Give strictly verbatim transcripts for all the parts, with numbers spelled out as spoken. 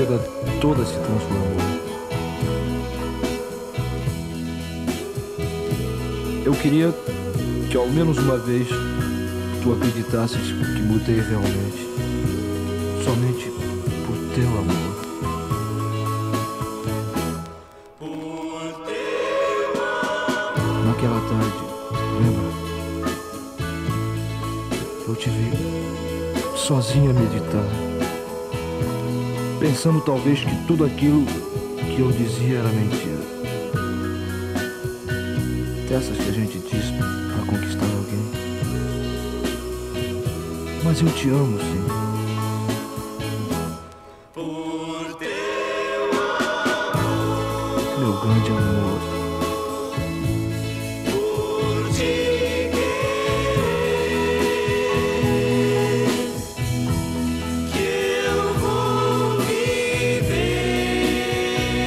vida toda se transformou. Eu queria que ao menos uma vez tu acreditasses que mudei realmente, somente por teu amor. Naquela tarde, lembra? Eu te vi sozinha a meditar, pensando talvez que tudo aquilo que eu dizia era mentira. Dessas que a gente diz pra conquistar alguém. Mas eu te amo, sim. Por teu amor, meu grande amor. por te querer, que eu vou viver,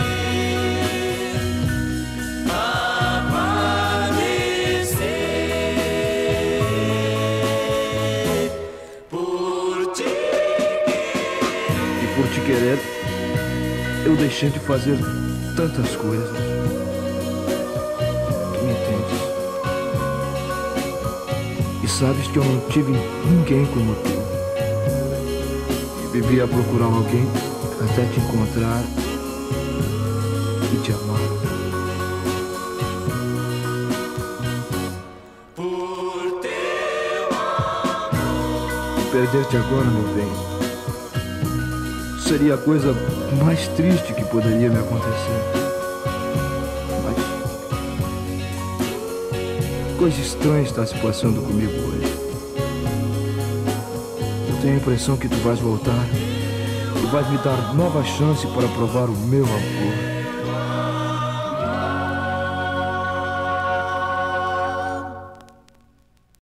aparecer, por te E por te querer, eu deixei de fazer tantas coisas. Tu me entendes. E sabes que eu não tive ninguém como tu. E vivi a procurar alguém até te encontrar e te amar. por teu amor. E perder-te agora, meu bem, seria a coisa mais triste que poderia me acontecer. Mas coisa estranha está se passando comigo hoje. Eu tenho a impressão que tu vais voltar e vais me dar nova chance para provar o meu amor.